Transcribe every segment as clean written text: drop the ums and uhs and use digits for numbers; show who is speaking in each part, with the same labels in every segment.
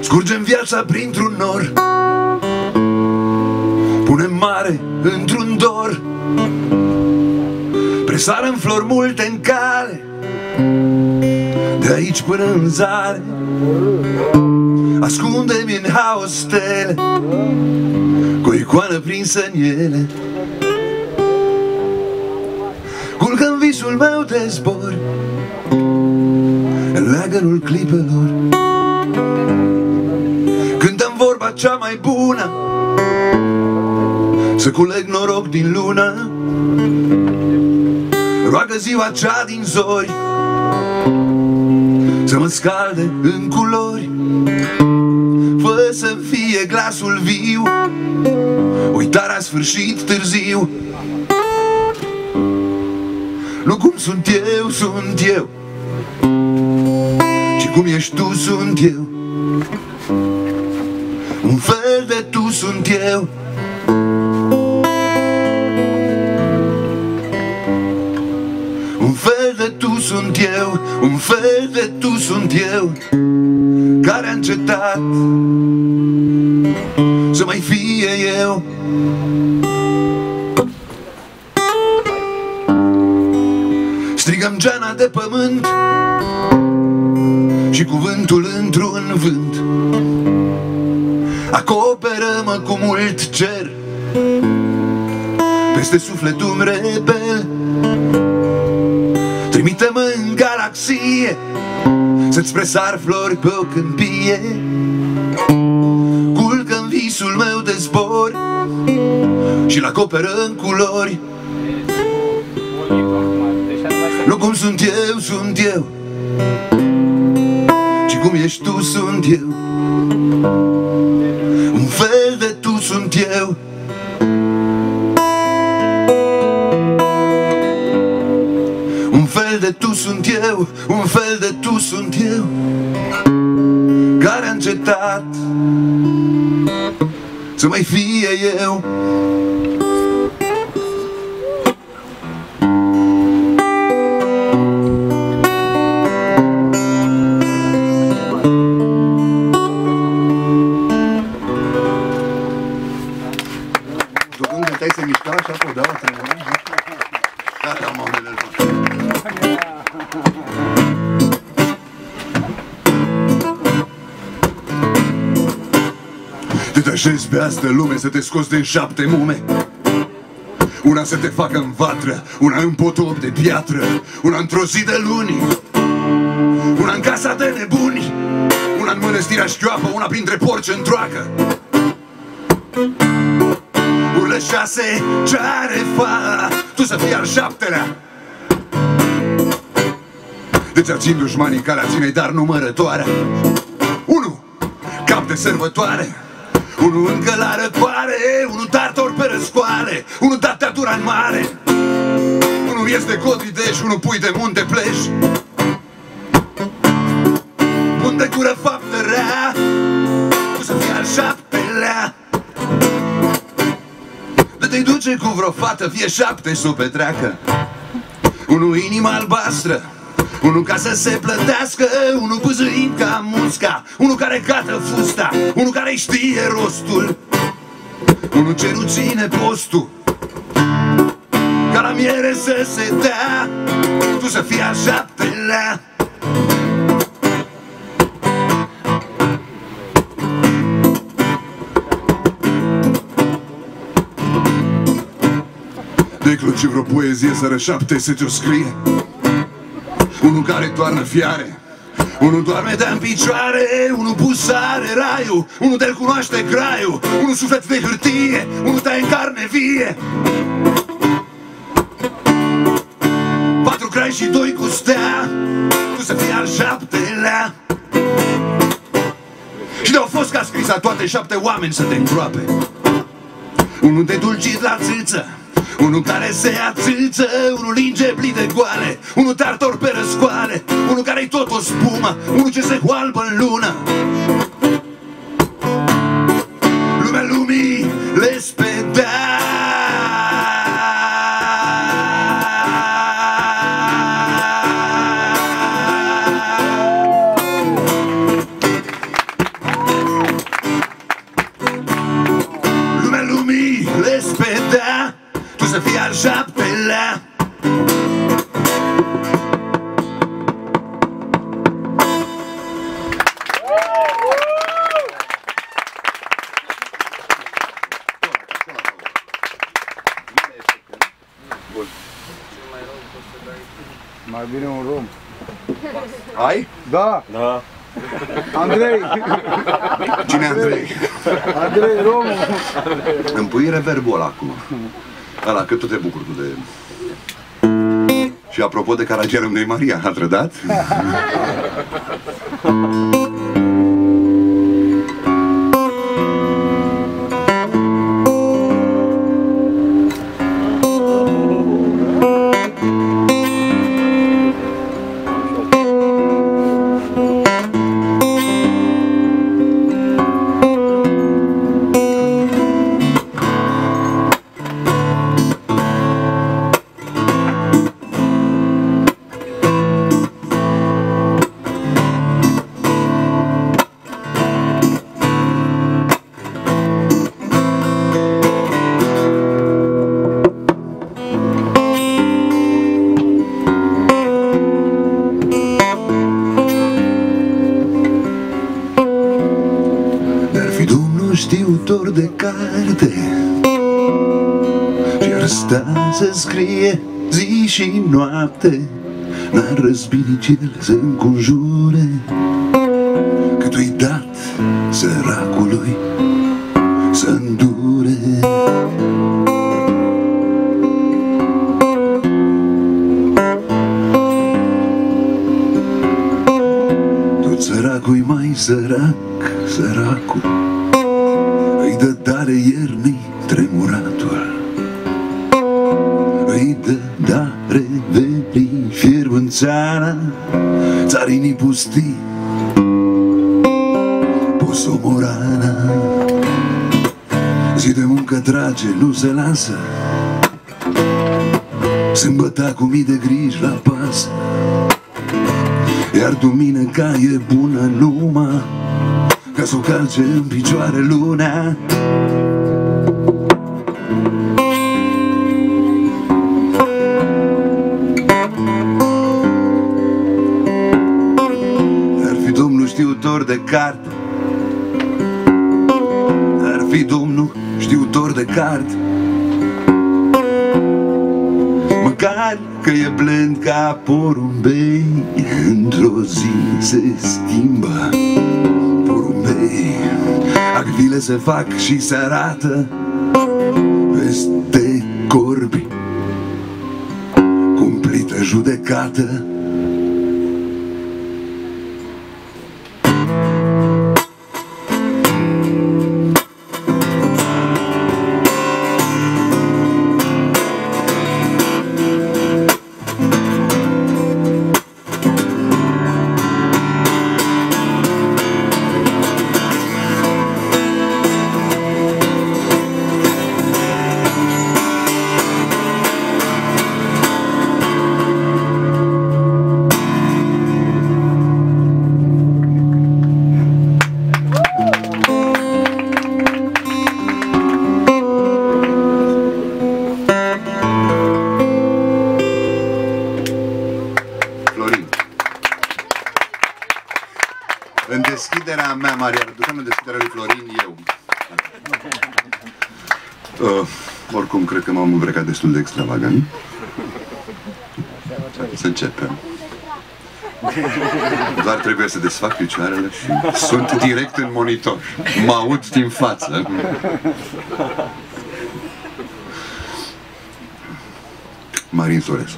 Speaker 1: Scurgem viața printr-un nor, punem mare într-un dor, presarăm flori multe în cale, de aici până în zare. Ascundem în haos stele, cu o icoană prinsă în ele. Culcă-n visul meu de zbor, în leagănul clipelor. Cântăm vorba cea mai bună, să culeg noroc din lună. Roagă ziua cea din zori, să mă scalde în culori. Fă să-mi fie glasul viu, uitarea sfârșit târziu. Nu cum sunt eu, ci cum ești tu, sunt eu. Un fel de tu sunt eu. Un fel de tu sunt eu, un fel de tu sunt eu, care a încetat să mai fie eu. Strigăm geana de pământ și cuvântul într-un vânt. Acoperă-mă cu mult cer, peste sufletul rebel. Trimite-mă în galaxie, să-ți presar flori pe o câmpie. Culcă-n visul meu de zbor și-l acoperă în culori. Nu cum sunt eu, ci cum ești tu, sunt eu. Un fel de tu sunt eu. Un fel de tu sunt eu, un fel de tu sunt eu, care a încetat să mai fie eu. Tu când găteai să mișca așa cu deaua tremura? Da, mamele lor. Te așezi pe astă lume să te scoți din 7 mume. Una să te facă în vatră, una în potop de piatră, una într-o zi de luni, una în casa de nebuni, una în mănăstirea șchioapă, una printre porci în troacă. Urlă 6, ce-are fa, tu să fii al 7-lea. Deci țin dușmanii calea, ține-i dar numărătoarea. 1. Cap de sărbătoare, unul încă la răcoare, unul tartor pe răscoale, unul datatura în mare, unul ies de codrideș, unul pui de munte pleș. Unde cură faptă rea, tu să fii al 7-lea. De te-i duce cu vreo fată, fie 7 să o petreacă. Unul inima albastră, unul ca să se plătească, unul pâzâind ca musca, unul care cată fusta, unul care știe rostul, unul ce nu ține postul, ca la miere să se dea, tu să fii al 7-lea. Decluci vreo poezie să rășapte să te-o scrie. Unul care toarnă fiare, unul doarme de-în picioare, unul pusare raiul, unul de-l cunoaște graiul, unul suflet de hârtie, unul taie în carne vie. 4 crai și 2 cu stea, tu să fii al 7-lea. Și de-au fost ca scris a toate 7 oameni să te îngroape. Unul de dulcit la țâță, unul care se ațâță, unul linge plin de goale, unul tartor pe răscoale, unul care-i tot o spumă, unul ce se hoalbă în lună. Lumea lumii le spedea. să fie al 7-lea.
Speaker 2: Mai bine un rom.
Speaker 1: Ai?
Speaker 2: Da.
Speaker 3: Da.
Speaker 2: Andrei.
Speaker 1: Cine Andrei?
Speaker 2: Andrei, romul.
Speaker 1: Îmi pui reverbul ăla acum. Ăla, că tu te bucuri tu de... Și apropo de caragierul unei Maria, a trădat? Știutor de carte și-ar sta să scrie zi și noapte, n-ar răzbini cel să înconjure cât i-ai dat săracului să îndure. Tot săracul-i mai sărac, săracul îi dă dare iernii tremuratul, îi dă dare verii fierbânțeana, țarinii pustii, posomorana. Zi de muncă trage, nu se lasă, sâmbăta cu mii de griji la pasă, iar duminica e bună numai ca s-o calce în picioare luna. Ar fi Domnul știutor de carte, ar fi Domnul știutor de carte, măcar că e blând ca porumbei, într-o zi se schimbă. Acvile se fac și se arată peste corbi, cumplită judecată. În deschiderea mea, Maria, ducem în deschiderea lui Florin, eu. Oricum, cred că m-am îmbrăcat destul de extravagant. Să începem. Doar trebuie să desfac picioarele și sunt direct în monitor. Mă aud din față. Marin Sorescu.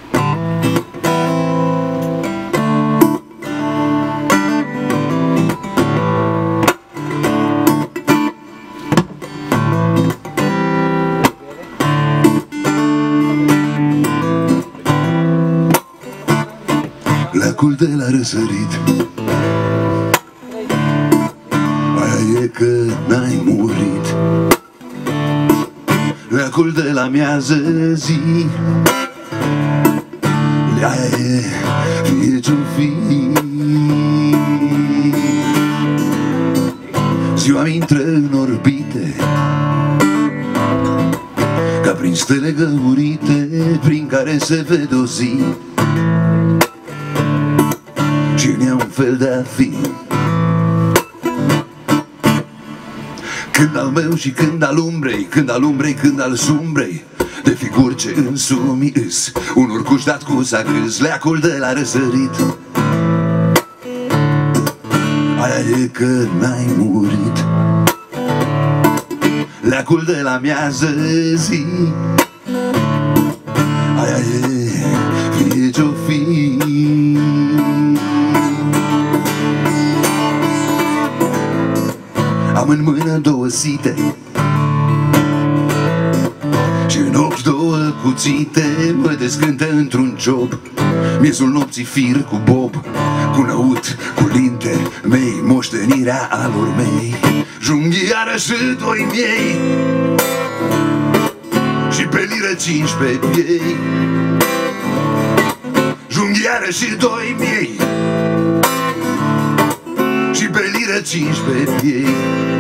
Speaker 1: Lacul de la răsărit, aia e că n-ai murit. Lacul de la miază zi, aia e fie ce-o fi. Ziua intră în orbite, ca ca prin stele găurite prin care se vede o zi și în ea un fel de a fi. Când al meu și când al umbrei, când al umbrei, când al sumbrei, de figuri ce însumi îs, un urcuș dat cu sacrâs, leacul de la răsărit. Aia e că n-ai murit, leacul de la miază zi. Aia e, fie ce-o fi. Am în mână două site și în ochi două cuțite, mă descântă într-un job. Miezul nopții fir cu bob, cu năut, cu linte mei, moștenirea alor mei. Junghiară și doi miei și pe liră 15 piei. Junghiară și doi miei și pe liră 15 piei.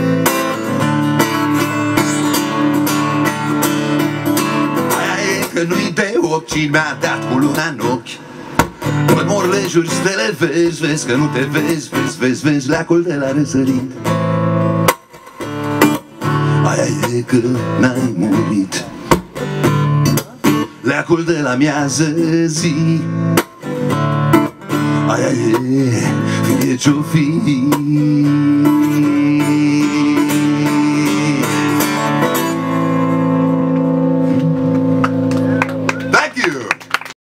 Speaker 1: Aia e că nu-i de ochi, ci mi-a dat cu luna în ochi. Văd morlejuri, stele, vezi, vezi că nu te vezi, vezi, vezi, vezi leacul de la răsărit. Aia e că n-ai murit, leacul de la miază zi. Aia e, fie ce-o fi.